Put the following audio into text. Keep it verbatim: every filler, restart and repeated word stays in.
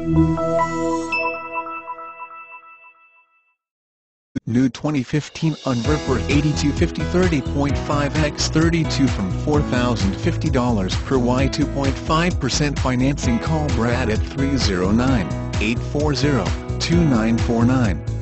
New twenty fifteen Unverferth eighty-two fifty thirty point five by thirty-two from four thousand fifty dollars per Y two point five percent financing. Call Brad at three oh nine, eight four zero, two nine four nine.